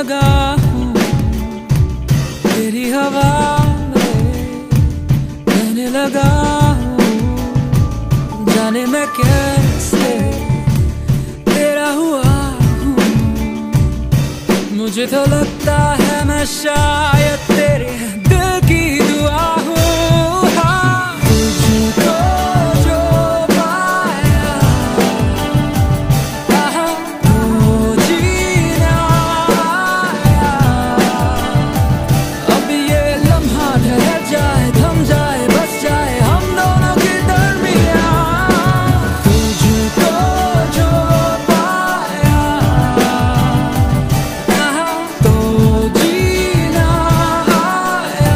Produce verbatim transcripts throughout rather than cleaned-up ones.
लगा हूँ तेरी हवा में, कहने लगा हूँ जाने मैं कैसे तेरा हुआ हूँ। मुझे तो लगता है मैं शायद तेरे दिल की दुआ हूँ। हाँ, तुझको जो पाया हाँ, तो जीना आया। अब ये लम्हा ठहर जाए, थम जाए, बस जाए हम दोनों के दरमियाँ। तुझको जो पाया हाँ, तो जीना आया।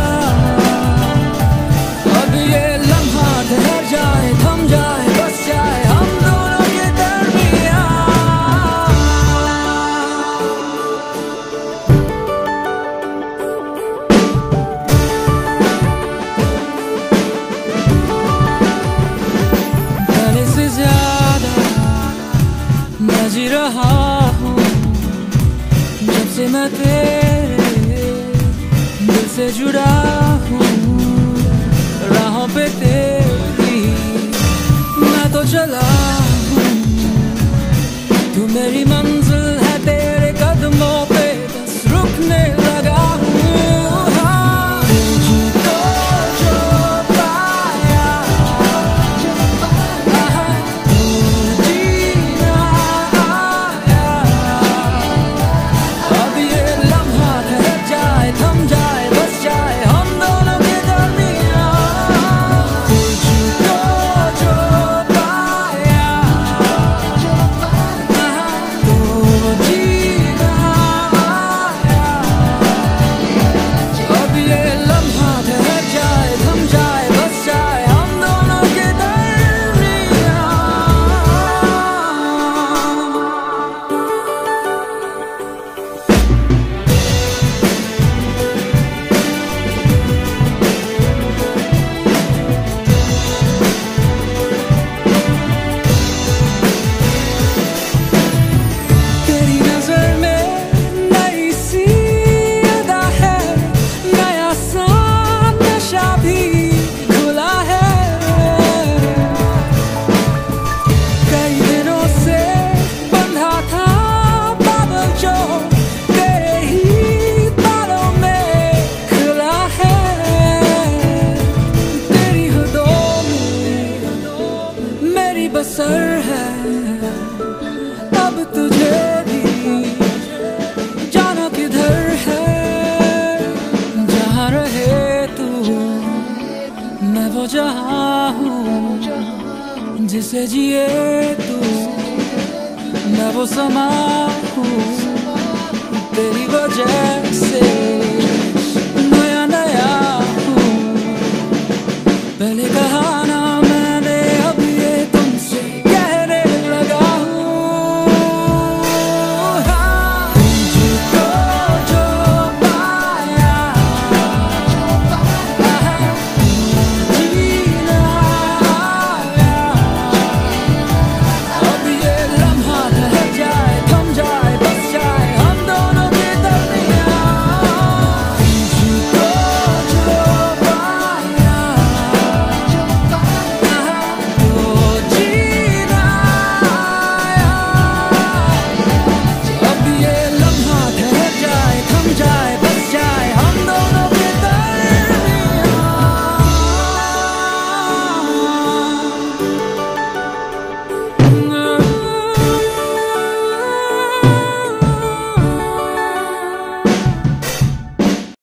अब ये लम्हा ठहर जाए, थम जाए, बस जाए हम दोनों के दरमियाँ। पहले से ज्यादा मैं जी रहा हूँ जब से मैं तेरे दिल से जुड़ा हूँ। राहों पे तेरी मैं तो चला हूँ, तू मेरी मंजिल है, तेरे कदमों पे बस रुकने लगा हूँ। हाँ, तुझको जो पाया हाँ, तो जीना आया। अब ये लम्हा ठहर जाए, थम जाए, बस जाए हम दोनों के दरमियाँ। तुझको जो पाया हाँ, तो जीना आया। अब ये लम्हा ठहर जाए, थम जाए, बस जाए हम दोनों के दरमियाँ। तेरी नजर में नई सी अदा है, नया सा नशा भी घुला है। कई दिनों से बंधा था बादल जो तेरे ही बालों में खुला है। तेरी हदों में मेरी बसर है, अब तुझे भी जाना किधर है। जहाँ रहे तू मैं वो जहाँ हूँ, जिसे जिए तू मैं वो समा हूँ।